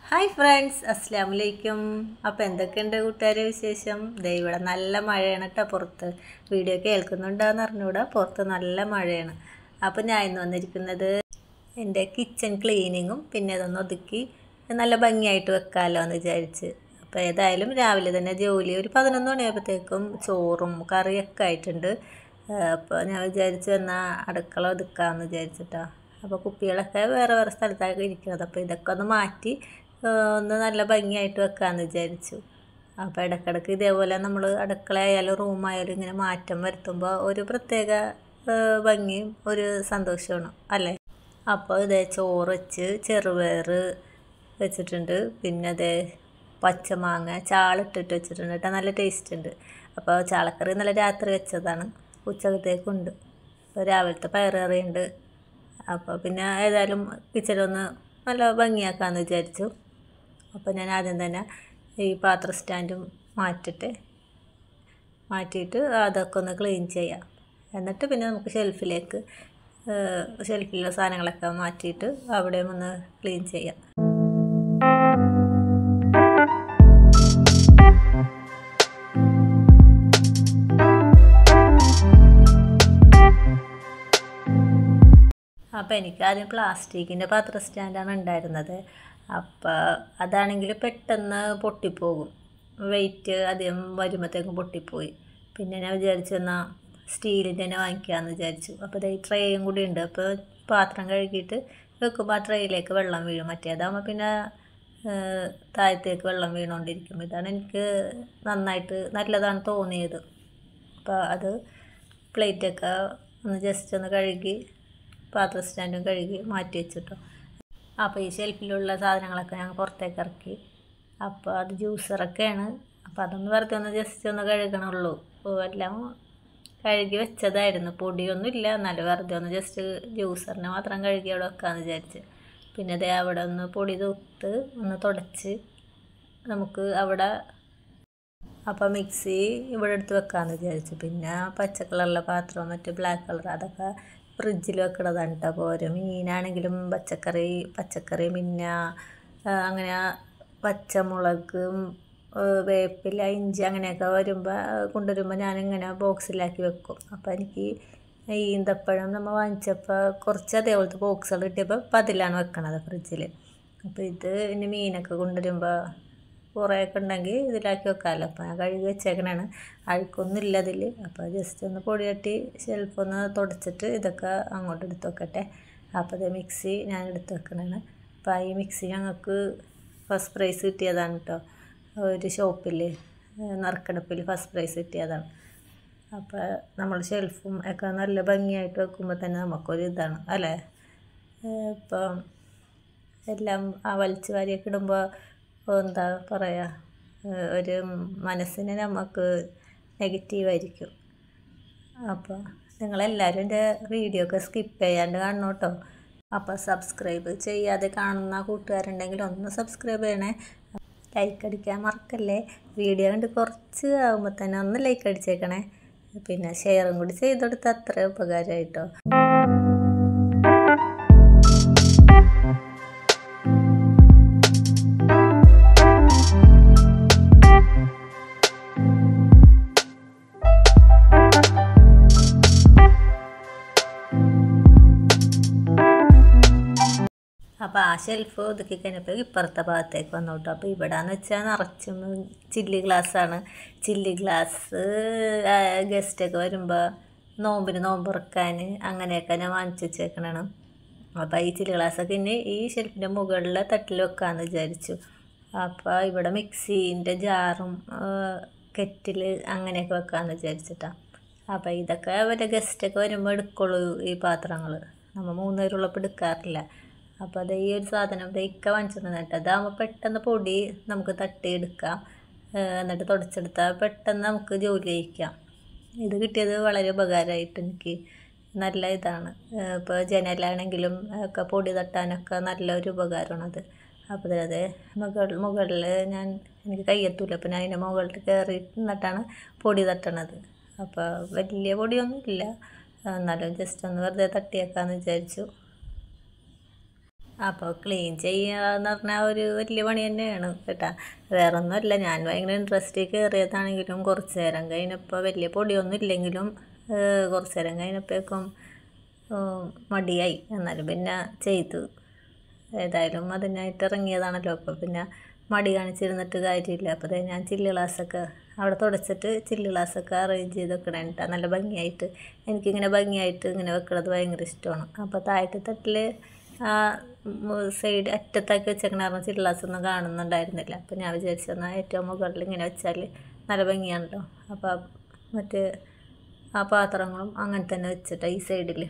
Hi friends, അസ്സലാമു അലൈക്കും. അപ്പോൾ എന്തൊക്കെയുണ്ട് കൂട്ടുകാരെ വിശേഷം? ദേ ഇവിടെ നല്ല മഴയാണ് കേട്ടോ. പുറത്ത് വീഡിയോ കേൾക്കുന്നുണ്ടോയെന്ന് അറിഞ്ഞൂടാ. പുറത്ത് നല്ല മഴയാണ്. അപ്പോൾ ഞാൻ ഇന്ന് വന്നിരിക്കുന്നത് എൻ്റെ കിച്ചൺ ക്ലീനിങ്ങും പിന്നെ അതൊന്ന് ഒതുക്കി നല്ല ഭംഗിയായിട്ട് വെക്കാമല്ലോ എന്ന് വിചാരിച്ച്. അപ്പോൾ ഏതായാലും രാവിലെ തന്നെ ജോലി ഒരു 11 മണിയാകുമ്പോഴത്തേക്കും ചോറും കറിയൊക്കെ ആയിട്ടുണ്ട്. അപ്പോൾ ഞാൻ വിചാരിച്ചു എന്നാൽ അടുക്കള ഒതുക്കാമെന്ന് വിചാരിച്ചിട്ടാ. അപ്പോൾ കുപ്പികളൊക്കെ വേറെ വേറെ സ്ഥലത്തൊക്കെ ഇരിക്കുന്നത്. അപ്പോൾ ഇതൊക്കെ ഒന്ന് മാറ്റി ഒന്ന് നല്ല ഭംഗിയായിട്ട് വെക്കാമെന്ന് വിചാരിച്ചു. അപ്പോൾ ഇടയ്ക്കിടയ്ക്ക് ഇതേപോലെ നമ്മൾ അടുക്കളയായാലും റൂമായാലും ഇങ്ങനെ മാറ്റം വരുത്തുമ്പോൾ ഒരു പ്രത്യേക ഭംഗിയും ഒരു സന്തോഷമാണ് അല്ലേ. അപ്പോൾ ഇതേ ചോറ് വെച്ച് ചെറുപയർ വെച്ചിട്ടുണ്ട്. പിന്നെ അതേ പച്ചമാങ്ങ ചാളിട്ടിട്ട് വെച്ചിട്ടുണ്ട് കേട്ടോ. നല്ല ടേസ്റ്റ് ഉണ്ട്. അപ്പോൾ ചാളക്കറി നല്ല രാത്രി വെച്ചതാണ്, ഉച്ചക്കത്തേക്കുണ്ട്. അപ്പോൾ രാവിലത്തെ പയറുകറിയുണ്ട്. അപ്പോൾ പിന്നെ ഏതായാലും കിച്ചണൊന്ന് നല്ല ഭംഗിയാക്കാമെന്ന് വിചാരിച്ചു. അപ്പോൾ ഞാൻ ആദ്യം തന്നെ ഈ പാത്ര സ്റ്റാൻഡും മാറ്റിയിട്ട് അതൊക്കെ ഒന്ന് ക്ലീൻ ചെയ്യാം. എന്നിട്ട് പിന്നെ നമുക്ക് ഷെൽഫിലുള്ള സാധനങ്ങളൊക്കെ മാറ്റിയിട്ട് അവിടെയും ഒന്ന് ക്ലീൻ ചെയ്യാം. അപ്പോൾ എനിക്ക് ആദ്യം പ്ലാസ്റ്റിക്കിൻ്റെ പാത്ര സ്റ്റാൻഡാണ് ഉണ്ടായിരുന്നത്. അപ്പോൾ അതാണെങ്കിൽ പെട്ടെന്ന് പൊട്ടിപ്പോകും, വെയിറ്റ് അധികം വരുമ്പോഴത്തേക്കും പൊട്ടിപ്പോയി. പിന്നെ ഞാൻ വിചാരിച്ചു എന്നാൽ സ്റ്റീലിൻ്റെ തന്നെ വാങ്ങിക്കാമെന്ന് വിചാരിച്ചു. അപ്പോൾ ഈ ട്രേയും കൂടി ഉണ്ട്. അപ്പോൾ പാത്രം കഴുകിയിട്ട് വെക്കുമ്പോൾ ആ ട്രേയിലേക്ക് വെള്ളം വീഴും. മറ്റേതാകുമ്പോൾ പിന്നെ താഴത്തേക്ക് വെള്ളം വീണുകൊണ്ടിരിക്കും. ഇതാണ് എനിക്ക് നല്ലതാണ് തോന്നിയത്. അപ്പോൾ അത് പ്ലേറ്റൊക്കെ ജസ്റ്റ് ഒന്ന് കഴുകി പാത്ര സ്റ്റാൻഡും കഴുകി മാറ്റി വെച്ചിട്ടോ. അപ്പോൾ ഈ ഷെൽഫിലുള്ള സാധനങ്ങളൊക്കെ ഞങ്ങൾ പുറത്തേക്ക് ഇറക്കി. അപ്പോൾ അത് ജ്യൂസറൊക്കെയാണ്. അപ്പോൾ അതൊന്ന് വെറുതെ ഒന്ന് ജസ്റ്റ് ഒന്ന് കഴുകണുള്ളൂ. എല്ലാം കഴുകി വെച്ചതായിരുന്നു, പൊടിയൊന്നും ഇല്ല. എന്നാലും വെറുതെ ഒന്ന് ജസ്റ്റ് ജ്യൂസറിനെ മാത്രം കഴുകി അവിടെ വെക്കാമെന്ന് വിചാരിച്ച്. പിന്നെ അതേ അവിടെ ഒന്ന് പൊടി തൂത്ത് ഒന്ന് തുടച്ച് നമുക്ക് അവിടെ അപ്പോൾ മിക്സി ഇവിടെ എടുത്ത് വെക്കാമെന്ന് വിചാരിച്ചു. പിന്നെ പച്ച കളറുള്ള പാത്രം മറ്റ് ബ്ലാക്ക് കളർ അതൊക്കെ ഫ്രിഡ്ജിൽ വെക്കണതാണ് കേട്ടോ. അപ്പോൾ ഓരോ മീനാണെങ്കിലും പച്ചക്കറി പിന്നെ അങ്ങനെ പച്ചമുളകും വേപ്പില ഇഞ്ചി അങ്ങനെയൊക്കെ കൊണ്ടുവരുമ്പോൾ ഞാനിങ്ങനെ ബോക്സിലാക്കി വെക്കും. അപ്പോൾ എനിക്ക് ഈന്തപ്പഴം നമ്മൾ വാങ്ങിച്ചപ്പോൾ കുറച്ച് അതേപോലത്തെ ബോക്സുകൾ കിട്ടിയപ്പോൾ അപ്പോൾ അതിലാണ് വെക്കണത് ഫ്രിഡ്ജിൽ. അപ്പോൾ ഇത് ഇനി മീനൊക്കെ കൊണ്ടുവരുമ്പോൾ കുറേയൊക്കെ ഉണ്ടെങ്കിൽ ഇതിലാക്കി വെക്കാമല്ലോ. അപ്പോൾ ഞാൻ കഴുകി വെച്ചേക്കണാണ്, അഴുക്കൊന്നും ഇല്ല അതിൽ. അപ്പോൾ ജസ്റ്റ് ഒന്ന് പൊടി തട്ടി ഷെൽഫൊന്ന് തുടച്ചിട്ട് ഇതൊക്കെ അങ്ങോട്ട് എടുത്ത് വെക്കട്ടെ. അപ്പോൾ ഇത് മിക്സി ഞാൻ എടുത്ത് വെക്കണതാണ്. അപ്പോൾ ഈ മിക്സി ഞങ്ങൾക്ക് ഫസ്റ്റ് പ്രൈസ് കിട്ടിയതാണ് കേട്ടോ. ഒരു ഷോപ്പിൽ നറുക്കെടുപ്പിൽ ഫസ്റ്റ് പ്രൈസ് കിട്ടിയതാണ്. അപ്പോൾ നമ്മൾ ഷെൽഫും ഒക്കെ നല്ല ഭംഗിയായിട്ട് വെക്കുമ്പോൾ തന്നെ നമുക്കൊരു ഇതാണ് അല്ലേ. ഇപ്പം എല്ലാം വലിച്ചു വാരിയൊക്കെ ഇടുമ്പോൾ എന്താ പറയുക, ഒരു മനസ്സിന് നമുക്ക് നെഗറ്റീവായിരിക്കും. അപ്പോൾ നിങ്ങളെല്ലാവരും എൻ്റെ വീഡിയോ ഒക്കെ സ്കിപ്പ് ചെയ്യാണ്ട് കാണണം കേട്ടോ. അപ്പോൾ സബ്സ്ക്രൈബ് ചെയ്യാതെ കാണുന്ന കൂട്ടുകാരുണ്ടെങ്കിൽ ഒന്ന് സബ്സ്ക്രൈബ് ചെയ്യണേ. ലൈക്ക് അടിക്കാൻ മറക്കല്ലേ. വീഡിയോ കണ്ട് കുറച്ച് ആകുമ്പോൾ തന്നെ ഒന്ന് ലൈക്ക് അടിച്ചേക്കണേ. പിന്നെ ഷെയറും കൂടി ചെയ്തെടുത്താൽ അത്ര ഉപകാരമായിട്ടോ. അപ്പോൾ ആ ഷെൽഫ് ഒതുക്കി കഴിഞ്ഞപ്പോൾ ഇപ്പുറത്തെ ഭാഗത്തേക്ക് വന്നു കേട്ടോ. അപ്പോൾ ഇവിടെയെന്ന് വെച്ചാൽ നിറച്ചും ചില്ലി ഗ്ലാസ്സാണ്. ചില്ലി ഗ്ലാസ് ഗസ്റ്റൊക്കെ വരുമ്പോൾ നോമ്പ് തുറക്കാൻ അങ്ങനെയൊക്കെ ഞാൻ വാങ്ങിച്ച് വെച്ചേക്കണതാണ്. അപ്പോൾ ഈ ചില്ലി ഗ്ലാസ്സൊക്കെ ഇനി ഈ ഷെൽഫിൻ്റെ മുകളിലെ തട്ടിൽ വെക്കാമെന്ന് വിചാരിച്ചു. അപ്പോൾ ഇവിടെ മിക്സീൻ്റെ ജാറും കെറ്റിൽ അങ്ങനെയൊക്കെ വെക്കാമെന്ന് വിചാരിച്ചിട്ടാണ്. അപ്പോൾ ഇതൊക്കെ അവരുടെ ഗസ്റ്റൊക്കെ വരുമ്പോൾ എടുക്കുള്ളൂ ഈ പാത്രങ്ങൾ. നമ്മൾ 3 പേരുള്ളപ്പോൾ എടുക്കാറില്ല. അപ്പോൾ അത് ഈ ഒരു സാധനം ഇതൊക്കെ വാങ്ങിച്ചിട്ടുണ്ട് കേട്ടോ. അതാകുമ്പോൾ പെട്ടെന്ന് പൊടി നമുക്ക് തട്ടിയെടുക്കാം, എന്നിട്ട് തുടച്ചെടുത്താൽ പെട്ടെന്ന് നമുക്ക് ജോലി ചെയ്യിക്കാം. ഇത് കിട്ടിയത് വളരെ ഉപകാരമായിട്ട് എനിക്ക് നല്ല ഇതാണ്. ഇപ്പോൾ ജനലാണെങ്കിലും ഒക്കെ പൊടി തട്ടാനൊക്കെ നല്ലൊരു ഉപകാരമാണത്. അപ്പോൾ അതെ മുകളിൽ എനിക്ക് കയ്യെത്തൂല. അപ്പോൾ ഞാൻ അതിൻ്റെ മുകളിൽ കയറി നിന്നിട്ടാണ് പൊടി തട്ടണത്. അപ്പോൾ വലിയ പൊടിയൊന്നും ഇല്ല, എന്നാലും ജസ്റ്റ് ഒന്ന് വെറുതെ തട്ടിയേക്കാമെന്ന് വിചാരിച്ചു. അപ്പോൾ ക്ലീൻ ചെയ്യാന്ന് പറഞ്ഞാൽ ഒരു വലിയ പണി തന്നെയാണ് കേട്ടോ. വേറെ ഒന്നുമല്ല, ഞാൻ ഭയങ്കര ഇൻട്രസ്റ്റ് കയറിയതാണെങ്കിലും കുറച്ച് നേരം കഴിഞ്ഞപ്പോൾ വലിയ പൊടിയൊന്നും ഇല്ലെങ്കിലും കുറച്ച് നേരം കഴിഞ്ഞപ്പോഴേക്കും മടിയായി. എന്നാലും പിന്നെ ചെയ്തു. ഏതായാലും അതിനായിട്ട് ഇറങ്ങിയതാണല്ലോ. അപ്പോൾ പിന്നെ മടി കാണിച്ചിരുന്നിട്ട് കാര്യമില്ല. അപ്പോൾ ഞാൻ ചില്ല് ഗ്ലാസ്സൊക്കെ അവിടെ തുടച്ചിട്ട് ചില്ല് ഗ്ലാസ്സൊക്കെ അറേഞ്ച് ചെയ്ത് വെക്കണേട്ടാ നല്ല ഭംഗിയായിട്ട്. എനിക്കിങ്ങനെ ഭംഗിയായിട്ട് ഇങ്ങനെ വെക്കുന്നത് ഭയങ്കര ഇഷ്ടമാണ്. അപ്പോൾ താഴത്തെ തട്ടിൽ സൈഡ് അറ്റത്താക്കി വെച്ചേക്കണ കാരണം ചില്ല് ഗ്ലാസ് ഒന്നും കാണുന്നുണ്ടായിരുന്നില്ല. അപ്പോൾ ഞാൻ വിചാരിച്ചെന്നാൽ ഏറ്റവും മുകളിൽ ഇങ്ങനെ വെച്ചാൽ നല്ല ഭംഗിയാണല്ലോ. അപ്പോൾ മറ്റേ ആ പാത്രങ്ങളും അങ്ങനെ തന്നെ വെച്ചിട്ടാണ് ഈ സൈഡിൽ.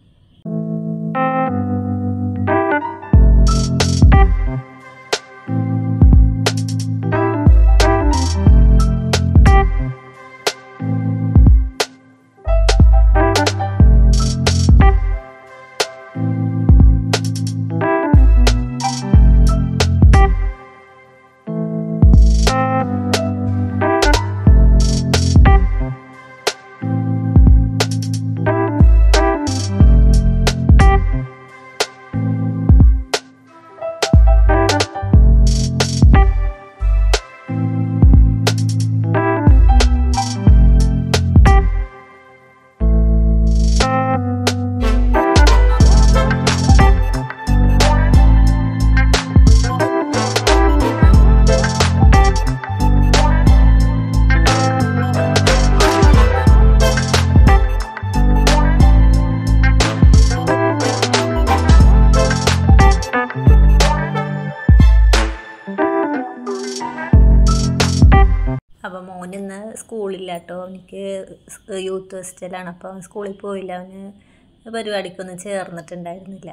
അപ്പോൾ മോനിന്ന് സ്കൂളില്ല കേട്ടോ. എനിക്ക് യൂത്ത് ഫെസ്റ്റിവലാണ്. അപ്പോൾ സ്കൂളിൽ പോയില്ല. അവന് പരിപാടിക്കൊന്നും ചേർന്നിട്ടുണ്ടായിരുന്നില്ല.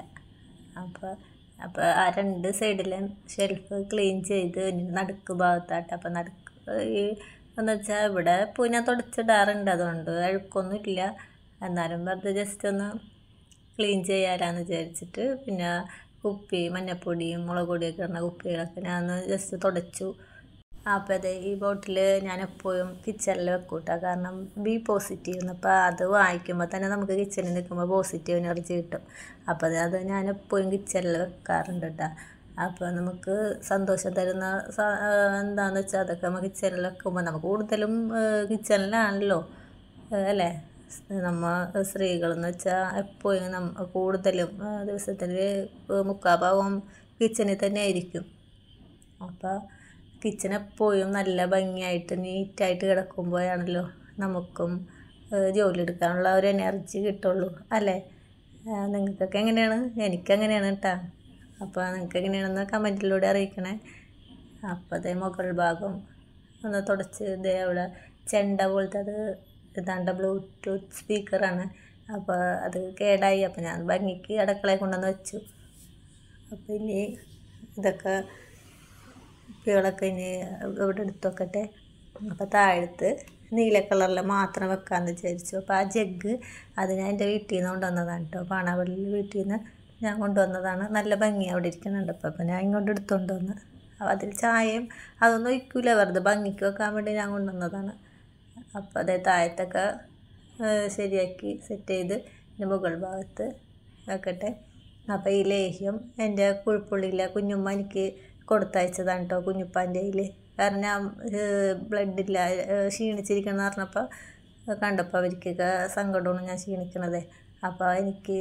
അപ്പോൾ ആ രണ്ട് സൈഡിലും ഷെൽഫ് ക്ലീൻ ചെയ്ത് നടുക്ക് ഭാഗത്തായിട്ട്. അപ്പോൾ നടുക്ക് എന്ന് വെച്ചാൽ ഇവിടെ പോയി ഞാൻ തുടച്ചിടാറുണ്ട്, അതുകൊണ്ട് അഴുക്കൊന്നും ഇല്ല. എന്നാലും വെറുതെ ജസ്റ്റ് ഒന്ന് ക്ലീൻ ചെയ്യാനാന്ന് വിചാരിച്ചിട്ട് പിന്നെ കുപ്പി മഞ്ഞപ്പൊടിയും മുളക് പൊടിയൊക്കെ ഇടുന്ന കുപ്പികളൊക്കെ ഞാൻ ജസ്റ്റ് തുടച്ചു. അപ്പോൾ അതെ ഈ ബോട്ടിൽ ഞാൻ എപ്പോഴും കിച്ചണിൽ വെക്കൂട്ടാ. കാരണം ബി പോസിറ്റീവ്. അപ്പോൾ അത് വായിക്കുമ്പോൾ തന്നെ നമുക്ക് കിച്ചണിൽ നിൽക്കുമ്പോൾ പോസിറ്റീവ് എനർജി കിട്ടും. അപ്പോൾ അത് ഞാൻ എപ്പോഴും കിച്ചണിൽ വെക്കാറുണ്ട് കേട്ടോ. അപ്പോൾ നമുക്ക് സന്തോഷം തരുന്ന എന്താണെന്ന് വെച്ചാൽ അതൊക്കെ നമ്മൾ കിച്ചണിൽ വെക്കുമ്പോൾ നമുക്ക് കൂടുതലും കിച്ചണിലാണല്ലോ അല്ലേ നമ്മൾ സ്ത്രീകളെന്ന് വെച്ചാൽ എപ്പോഴും കൂടുതലും ദിവസത്തിൽ 3/4 ഭാഗം കിച്ചണിൽ തന്നെ ആയിരിക്കും. അപ്പോൾ കിച്ചൺ എപ്പോഴും നല്ല ഭംഗിയായിട്ട് നീറ്റായിട്ട് കിടക്കുമ്പോഴാണല്ലോ നമുക്കും ജോലി എടുക്കാനുള്ള ഒരു എനർജി കിട്ടുള്ളൂ അല്ലേ. നിങ്ങൾക്കൊക്കെ എങ്ങനെയാണ്? എനിക്കങ്ങനെയാണ് കേട്ടോ. അപ്പോൾ നിങ്ങൾക്ക് എങ്ങനെയാണെന്ന് കമൻറ്റിലൂടെ അറിയിക്കണേ. അപ്പോൾ അതേ മുകൾ ഭാഗം ഒന്ന് തുടച്ച് ഇതേ അവിടെ ചെണ്ട പോലത്തെ അത് ഇതാണ്ട് ബ്ലൂടൂത്ത് സ്പീക്കറാണ്. അപ്പോൾ അത് കേടായി. അപ്പോൾ ഞാൻ ഭംഗിക്ക് അടുക്കളയിൽ കൊണ്ടുവന്ന് വെച്ചു. അപ്പോൾ ഇനി ഇതൊക്കെ കുപ്പികളൊക്കെ ഇനി ഇവിടെ എടുത്ത് വെക്കട്ടെ. അപ്പോൾ താഴത്ത് നീല കളറിൽ മാത്രം വെക്കാമെന്ന് വിചാരിച്ചു. അപ്പോൾ ആ ജഗ്ഗ് അത് ഞാൻ എൻ്റെ വീട്ടിൽ നിന്ന് കൊണ്ടുവന്നതാണ് കേട്ടോ. പാണാവള്ളി വീട്ടിൽ നിന്ന് ഞാൻ കൊണ്ടുവന്നതാണ്. നല്ല ഭംഗി അവിടെ ഇരിക്കുന്നുണ്ട്. അപ്പോൾ ഞാൻ ഇങ്ങോട്ട് എടുത്തുകൊണ്ട് വന്ന് അതിൽ ചായയും അതൊന്നും ഒഴിക്കില്ല, വെറുതെ ഭംഗിക്ക് വെക്കാൻ വേണ്ടി ഞാൻ കൊണ്ടുവന്നതാണ്. അപ്പോൾ അതേ താഴത്തൊക്കെ ശരിയാക്കി സെറ്റ് ചെയ്ത് എൻ്റെ മുകൾ ഭാഗത്ത് വെക്കട്ടെ. അപ്പോൾ ഈ ലേഹ്യം എൻ്റെ കുഴപ്പുള്ളില്ല കുഞ്ഞുമ്മ എനിക്ക് കൊടുത്തയച്ചതാണ് കേട്ടോ. കുഞ്ഞുപ്പാൻ്റെ കയ്യിൽ. കാരണം ഞാൻ ബ്ലഡില്ല ക്ഷീണിച്ചിരിക്കണം എന്ന് പറഞ്ഞപ്പോൾ കണ്ടപ്പോൾ അവർക്കൊക്കെ സങ്കടമാണ് ഞാൻ ക്ഷീണിക്കണത്. അപ്പോൾ എനിക്ക്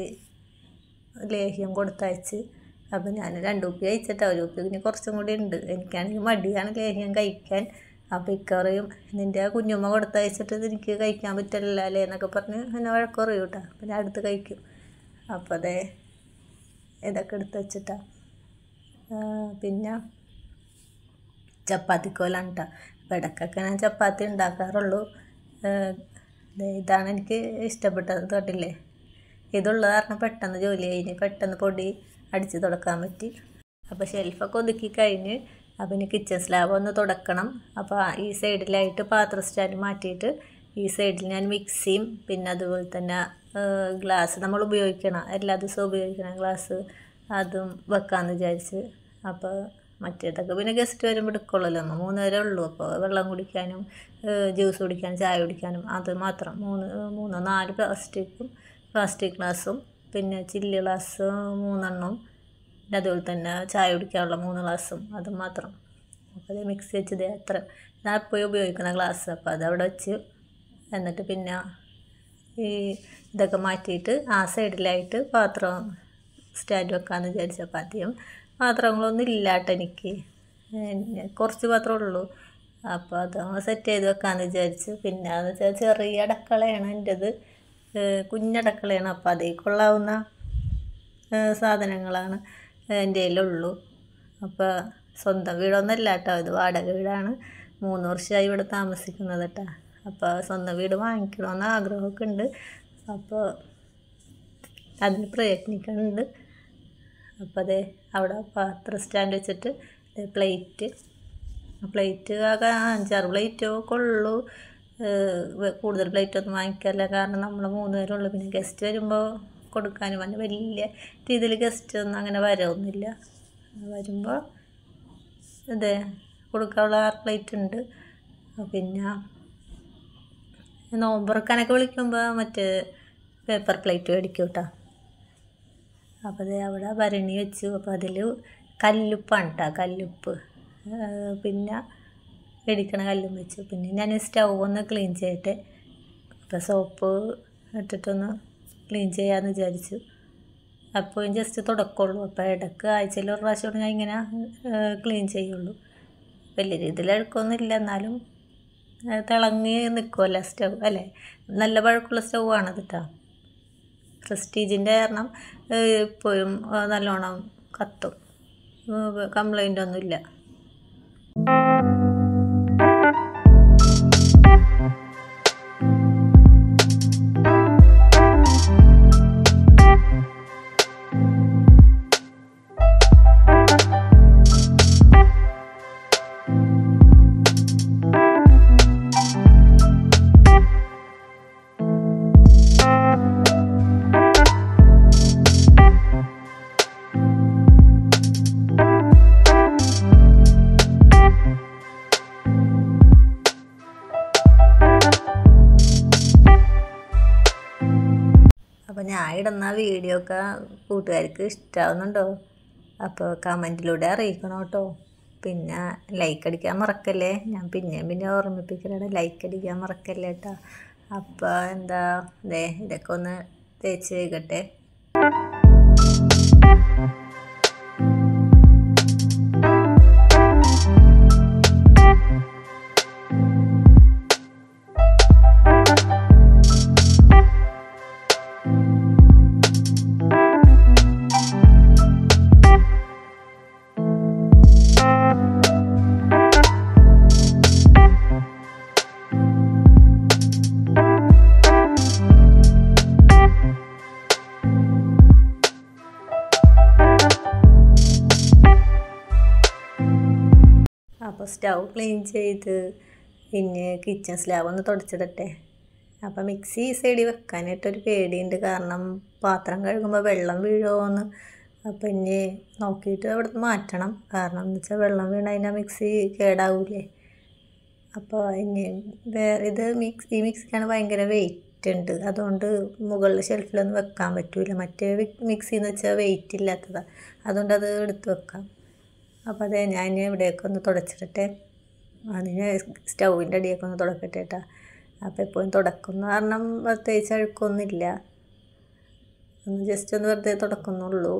ലേഹ്യം കൊടുത്തയച്ച്. അപ്പോൾ ഞാൻ 2 കുപ്പി കഴിച്ചിട്ട് 1 കുപ്പി പിന്നെ കുറച്ചും കൂടി ഉണ്ട്. എനിക്കാണെങ്കിൽ മടിയാണ് ലേഹ്യം കഴിക്കാൻ. അപ്പോൾ ഇക്കറിയും നിൻ്റെ കുഞ്ഞുമ്മ കൊടുത്തയച്ചിട്ട് എനിക്ക് കഴിക്കാൻ പറ്റില്ല അല്ലേ എന്നൊക്കെ പറഞ്ഞ് എന്നെ വഴക്ക് പറയും കേട്ടോ. അപ്പോൾ ഞാൻ അടുത്ത് കഴിക്കും. അപ്പോൾ അതേ ഇതൊക്കെ എടുത്ത് വെച്ചിട്ടാണ്. പിന്നെ ചപ്പാത്തിക്കോലാണ് കേട്ടോ. അപ്പോൾ ഇടയ്ക്കൊക്കെ ഞാൻ ചപ്പാത്തി ഉണ്ടാക്കാറുള്ളൂ. ഇതാണ് എനിക്ക് ഇഷ്ടപ്പെട്ടത് കേട്ടില്ലേ. ഇതുള്ളത് കാരണം പെട്ടെന്ന് ജോലി കഴിഞ്ഞ് പെട്ടെന്ന് പൊടി അടിച്ച് തുടക്കാൻ പറ്റി. അപ്പോൾ ഷെൽഫൊക്കെ ഒതുക്കി കഴിഞ്ഞ് അപ്പോൾ ഇനി കിച്ചൺ സ്ലാബ് ഒന്ന് തുടക്കണം. അപ്പോൾ ഈ സൈഡിലായിട്ട് പാത്ര സ്റ്റാൻഡ് മാറ്റിയിട്ട് ഈ സൈഡിൽ ഞാൻ മിക്സിയും പിന്നെ അതുപോലെ തന്നെ ഗ്ലാസ് നമ്മൾ ഉപയോഗിക്കണം, എല്ലാ ദിവസവും ഉപയോഗിക്കണം ഗ്ലാസ്, അതും വെക്കാമെന്ന് വിചാരിച്ച്. അപ്പോൾ മറ്റേതൊക്കെ പിന്നെ ഗസ്റ്റ് വരുമ്പോൾ എടുക്കുള്ളല്ലോ. നമ്മൾ 3 പേരേ ഉള്ളൂ. അപ്പോൾ വെള്ളം കുടിക്കാനും ജ്യൂസ് കുടിക്കാനും ചായ കുടിക്കാനും അത് മാത്രം 3-4 പ്ലാസ്റ്റിക് ഗ്ലാസ്സും പിന്നെ ചില്ല് ഗ്ലാസ് 3 എണ്ണവും അതുപോലെ തന്നെ ചായ കുടിക്കാനുള്ള 3 ഗ്ലാസ്സും അത് മാത്രം. അപ്പോൾ അത് മിക്സി വെച്ചത് അത്ര ഞാൻ എപ്പോഴും ഉപയോഗിക്കുന്ന ഗ്ലാസ്. അപ്പോൾ അതവിടെ വെച്ച് എന്നിട്ട് പിന്നെ ഈ ഇതൊക്കെ മാറ്റിയിട്ട് ആ സൈഡിലായിട്ട് പാത്രം സ്റ്റാൻഡ് വെക്കാമെന്ന് വിചാരിച്ചപ്പോൾ ആദ്യം പാത്രങ്ങളൊന്നും ഇല്ലാട്ടോ എനിക്ക്, കുറച്ച് പാത്രമേ ഉള്ളൂ. അപ്പോൾ അത് സെറ്റ് ചെയ്ത് വെക്കാമെന്ന് വിചാരിച്ചു. പിന്നെ എന്ന് വെച്ചാൽ ചെറിയ അടുക്കളയാണ് എൻ്റേത്, കുഞ്ഞടക്കളയാണ്. അപ്പോൾ അതേ കൊള്ളാവുന്ന സാധനങ്ങളാണ് എൻ്റെ കയ്യിലുള്ളൂ. അപ്പോൾ സ്വന്തം വീടൊന്നുമല്ല കേട്ടോ, ഇത് വാടക വീടാണ്. 3 വർഷമായി ഇവിടെ താമസിക്കുന്നത് കേട്ടോ. അപ്പോൾ സ്വന്തം വീട് വാങ്ങിക്കണമെന്ന് ആഗ്രഹമൊക്കെ ഉണ്ട്. അപ്പോൾ അതിന് പ്രയത്നിക്കുന്നുണ്ട്. അപ്പോൾ അതേ അവിടെ പാത്രം സ്റ്റാൻഡ് വെച്ചിട്ട് പ്ലേറ്റ് ആകെ 5-6 പ്ലേറ്റൊക്കെ ഉള്ളൂ. കൂടുതൽ പ്ലേറ്റൊന്നും വാങ്ങിക്കാറില്ല, കാരണം നമ്മൾ 3 പേരുള്ളൂ. പിന്നെ ഗസ്റ്റ് വരുമ്പോൾ കൊടുക്കാനും പിന്നെ വലിയ രീതിയിൽ ഗസ്റ്റ് ഒന്നും അങ്ങനെ വരവൊന്നുമില്ല. വരുമ്പോൾ അതെ കൊടുക്കാനുള്ള 6 പ്ലേറ്റ് ഉണ്ട്. പിന്നെ നോമ്പുറക്കാനൊക്കെ വിളിക്കുമ്പോൾ മറ്റേ പേപ്പർ പ്ലേറ്റ് മേടിക്കും കേട്ടോ. അപ്പോൾ അത് അവിടെ ഭരണി വെച്ചു. അപ്പോൾ അതിൽ കല്ലുപ്പാണ് കേട്ടോ, കല്ലുപ്പ്. പിന്നെ മേടിക്കണ കല്ലും വെച്ചു. പിന്നെ ഞാൻ സ്റ്റൗ ഒന്ന് ക്ലീൻ ചെയ്യട്ടെ. അപ്പോൾ സോപ്പ് ഇട്ടിട്ടൊന്ന് ക്ലീൻ ചെയ്യാമെന്ന് വിചാരിച്ചു. അപ്പോൾ ജസ്റ്റ് തുടക്കമുള്ളൂ. അപ്പോൾ ഇടയ്ക്ക് ആഴ്ചയിൽ 1 പ്രാവശ്യം ഞാൻ ഇങ്ങനെ ക്ലീൻ ചെയ്യുള്ളൂ. വലിയ രീതിയിൽ അഴുക്കൊന്നുമില്ല, എന്നാലും തിളങ്ങി നിൽക്കുമല്ലോ സ്റ്റൗ അല്ലേ. നല്ല പഴക്കമുള്ള സ്റ്റൗ ആണത് കേട്ടോ. പ്രസ്റ്റീജിൻ്റെ കാരണം എപ്പോഴും നല്ലോണം കത്തും, കംപ്ലൈൻ്റ് ഒന്നുമില്ല. അപ്പോൾ ഞാൻ ഇടുന്ന വീഡിയോ ഒക്കെ കൂട്ടുകാർക്ക് ഇഷ്ടമാവുന്നുണ്ടോ? അപ്പോൾ കമൻറ്റിലൂടെ അറിയിക്കണം കേട്ടോ. പിന്നെ ലൈക്ക് അടിക്കാൻ മറക്കല്ലേ, ഞാൻ പിന്നെ ഓർമ്മിപ്പിക്കലാണ്, ലൈക്ക് അടിക്കാൻ മറക്കല്ലേ കേട്ടോ. അപ്പോൾ എന്താ ഇതൊക്കെ ഒന്ന് തേച്ച് വയ്ക്കട്ടെ. അപ്പോൾ സ്റ്റൗ ക്ലീൻ ചെയ്ത് പിന്നെ കിച്ചൺ സ്ലാബ് ഒന്ന് തുടച്ചിടട്ടെ. അപ്പോൾ മിക്സി സൈഡിൽ വെക്കാനായിട്ടൊരു പേടിയുണ്ട്, കാരണം പാത്രം കഴുകുമ്പോൾ വെള്ളം വീഴുമോയെന്ന്. അപ്പോൾ ഇനി നോക്കിയിട്ട് അവിടുന്ന് മാറ്റണം, കാരണം എന്ന് വെച്ചാൽ വെള്ളം വീണ് അതിൻ്റെ മിക്സി കേടാവൂലേ. അപ്പോൾ ഇനി ഇത് ഈ മിക്സിക്കാണ് ഭയങ്കര വെയിറ്റ് ഉണ്ട്, അതുകൊണ്ട് മുകളിൽ ഷെൽഫിലൊന്നും വെക്കാൻ പറ്റില്ല. മറ്റേ മിക്സി എന്ന് വെച്ചാൽ വെയിറ്റ് ഇല്ലാത്തതാണ്, അതുകൊണ്ട് അത് എടുത്ത് വെക്കാം. അപ്പോൾ അതേ ഞാൻ ഇവിടെയൊക്കെ ഒന്ന് തുടച്ചിടട്ടെ, അതിന് സ്റ്റൗവിൻ്റെ അടിയൊക്കെ ഒന്ന് തുടക്കട്ടെ കേട്ടോ. അപ്പോൾ എപ്പോഴും തുടക്കുന്ന കാരണം പ്രത്യേകിച്ച് അഴുക്കൊന്നുമില്ല, ഒന്ന് ജസ്റ്റ് ഒന്ന് വെറുതെ തുടക്കുന്നുള്ളൂ.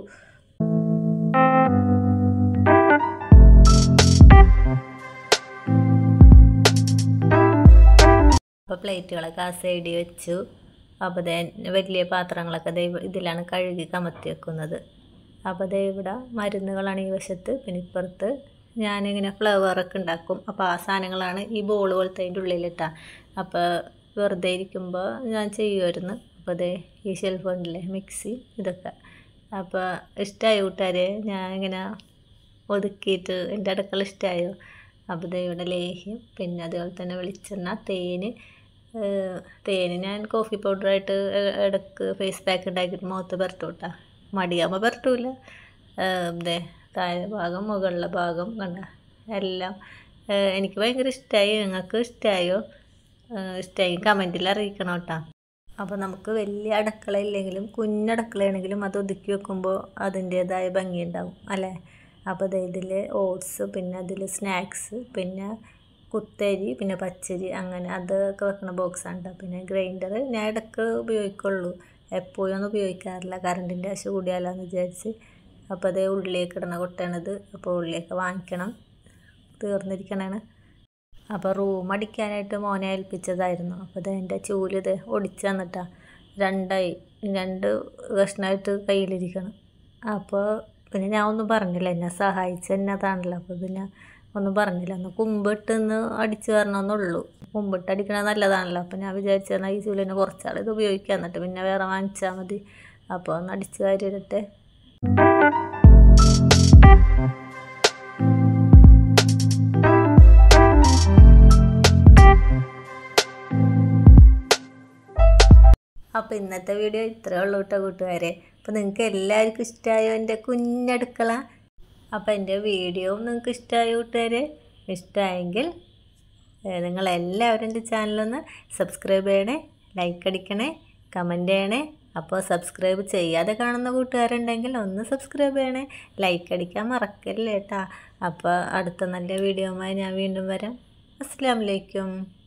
അപ്പോൾ പ്ലേറ്റുകളൊക്കെ ആ സൈഡിൽ വെച്ചു. അപ്പോൾ വലിയ പാത്രങ്ങളൊക്കെ ഇതിലാണ് കഴുകി കമത്തി വെക്കുന്നത്. അപ്പോൾ ഇവിടെ മരുന്നുകളാണ് ഈ വശത്ത്, പിന്നെ ഇപ്പുറത്ത് ഞാനിങ്ങനെ ഫ്ലവറൊക്കെ ഉണ്ടാക്കും. അപ്പോൾ ആ സാധനങ്ങളാണ് ഈ ബോൾ പോലത്തെ അതിൻ്റെ ഉള്ളിലിട്ടാ. അപ്പോൾ വെറുതെ ഇരിക്കുമ്പോൾ ഞാൻ ചെയ്യുമായിരുന്നു. അപ്പോൾ ഈ ഷെൽഫ് ഉണ്ടല്ലേ മിക്സി ഇതൊക്കെ. അപ്പോൾ ഇഷ്ടമായി കൂട്ടുകാരെ, ഞാൻ ഇങ്ങനെ ഒതുക്കിയിട്ട് എൻ്റെ അടുക്കള ഇഷ്ടമായോ. അപ്പോൾ ഇവിടെ ലേഹ്യം, പിന്നെ അതുപോലെ തന്നെ വെളിച്ചെണ്ണ, തേന് ഞാൻ കോഫി പൗഡറായിട്ട് ഇടയ്ക്ക് ഫേസ് പാക്ക് ഉണ്ടാക്കിയിട്ട് മുഖത്ത് പുരട്ടും കേട്ടോ. മടിയാകുമ്പോൾ പുരട്ടില്ല. താഴെ ഭാഗം മുകളിലെ ഭാഗം കണ്ട എല്ലാം എനിക്ക് ഭയങ്കര ഇഷ്ടമായി. നിങ്ങൾക്ക് ഇഷ്ടമായോ? ഇഷ്ടമായി കമൻറ്റിൽ അറിയിക്കണം കേട്ടോ. അപ്പോൾ നമുക്ക് വലിയ അടുക്കള ഇല്ലെങ്കിലും കുഞ്ഞടുക്കളയാണെങ്കിലും അത് ഒതുക്കി വെക്കുമ്പോൾ അതിൻ്റേതായ ഭംഗിയുണ്ടാവും അല്ലേ. അപ്പോൾ ഇതിൽ ഓട്സ്, പിന്നെ അതിൽ സ്നാക്സ്, പിന്നെ കുത്തരി, പിന്നെ പച്ചരി, അങ്ങനെ അതൊക്കെ വെക്കുന്ന ബോക്സാണ് കേട്ടോ. പിന്നെ ഗ്രൈൻഡർ ഞാൻ ഇടയ്ക്ക് ഉപയോഗിക്കുള്ളൂ, എപ്പോഴും ഒന്നും ഉപയോഗിക്കാറില്ല, കറണ്ടിൻ്റെ ആശ കൂടിയാലോന്ന് വിചാരിച്ച്. അപ്പോൾ അതേ ഉള്ളിലേക്ക് ഇടുന്ന കൊട്ടയാണിത്. അപ്പോൾ ഉള്ളിയൊക്കെ വാങ്ങിക്കണം, തീർന്നിരിക്കണതാണ്. അപ്പോൾ റൂം അടിക്കാനായിട്ട് മോനെ ഏൽപ്പിച്ചതായിരുന്നു. അപ്പോൾ ഇതിൻ്റെ ചൂലിത് ഒടിച്ച് തന്നിട്ടാ, രണ്ട് കഷ്ണമായിട്ട് കയ്യിലിരിക്കണം. അപ്പോൾ പിന്നെ ഞാൻ ഒന്നും പറഞ്ഞില്ല, എന്നെ സഹായിച്ച എന്നതാണല്ലോ. അപ്പോൾ പിന്നെ ഒന്നും പറഞ്ഞില്ല. ഒന്ന് കുമ്പിട്ടൊന്ന് അടിച്ച് വരണമെന്നുള്ളൂ. കുമ്പിട്ട് അടിക്കണത് നല്ലതാണല്ലോ. അപ്പോൾ ഞാൻ വിചാരിച്ചാൽ ഈ ചൂലിന് കുറച്ചാൾ ഇത് ഉപയോഗിക്കാം, എന്നിട്ട് പിന്നെ വേറെ വാങ്ങിച്ചാൽ മതി. അപ്പോൾ ഒന്ന് അടിച്ച് വാരിയിട്ടെ. അപ്പോൾ ഇന്നത്തെ വീഡിയോ ഇത്രയേ ഉള്ളൂ കേട്ടോ കൂട്ടുകാരെ. അപ്പോൾ നിങ്ങൾക്ക് എല്ലാവർക്കും ഇഷ്ടമായോ എൻ്റെ കുഞ്ഞടുക്കള? അപ്പോൾ എൻ്റെ വീഡിയോ നിങ്ങൾക്ക് ഇഷ്ടമായോ കൂട്ടുകാരെ? ഇഷ്ടമായെങ്കിൽ നിങ്ങളെല്ലാവരും എൻ്റെ ചാനലൊന്ന് സബ്സ്ക്രൈബ് ചെയ്യണേ, ലൈക്ക് അടിക്കണേ, കമൻറ്റ് ചെയ്യണേ. അപ്പോൾ സബ്സ്ക്രൈബ് ചെയ്യാതെ കാണുന്ന കൂട്ടുകാരുണ്ടെങ്കിൽ ഒന്ന് സബ്സ്ക്രൈബ് ചെയ്യണേ, ലൈക്ക് അടിക്കാൻ മറക്കല്ലേ കേട്ടോ. അപ്പോൾ അടുത്ത നല്ല വീഡിയോയുമായി ഞാൻ വീണ്ടും വരാം. അസ്സലാമു അലൈക്കും.